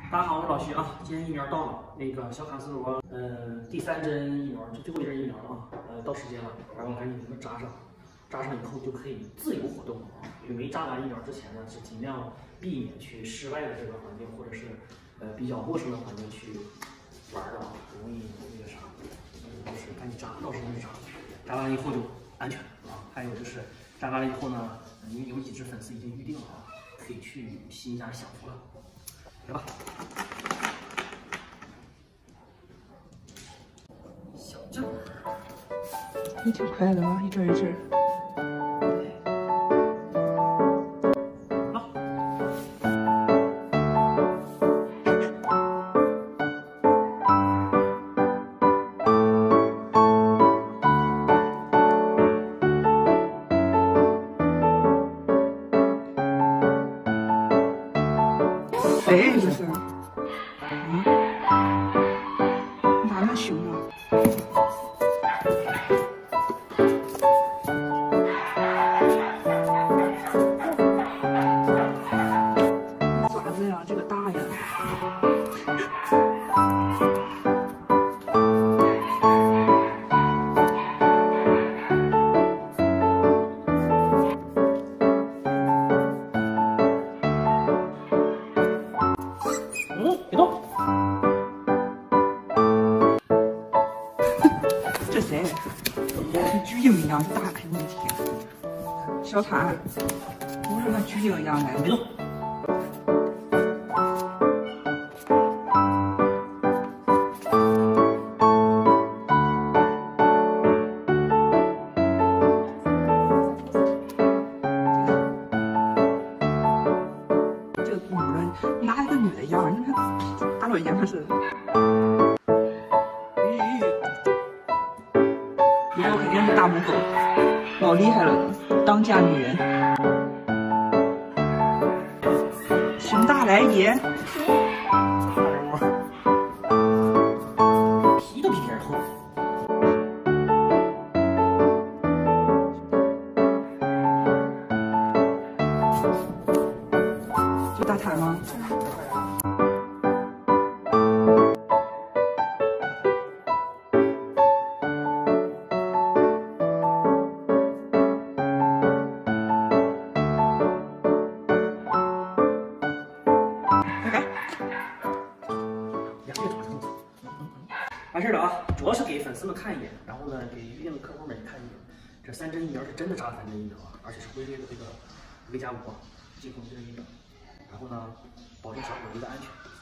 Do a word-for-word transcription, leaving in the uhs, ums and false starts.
大家好，我是老徐啊。今天疫苗到了，那个小卡斯罗，呃，第三针疫苗就最后一针疫苗了啊，呃，到时间了，然后赶紧给它扎上，扎上以后就可以自由活动了啊。因为没扎完疫苗之前呢，是尽量避免去室外的这个环境或者是呃比较陌生的环境去玩的啊，容易那个啥，呃，就是赶紧扎，到时间就扎，扎完了以后就安全啊。还有就是扎完了以后呢，因为有几只粉丝已经预定了啊，可以去新家享福了。来吧，小针， 也挺快的啊，一针一针。 好， 哎，这是，嗯，你咋那么凶啊？爪子呀，这个大呀。 嗯，别动。 这谁？跟巨婴一样大，哎呦我的天！小谭，不是跟巨婴一样的。 别动。 这个女的哪一个女的样？你看大老爷们似的。以后肯定是大母狗，老厉害了，当家女人。熊大来也， 皮都比别人厚。 就大摊吗？拜拜。 呀，这个长头发，完事儿了啊！主要是给粉丝们看一眼，然后呢，给预定的客户们也看一眼。这三针疫苗是真的扎三针疫苗啊，而且是辉瑞的这个 V 加五进口的这个疫苗。然后呢，保证小狗一个安全。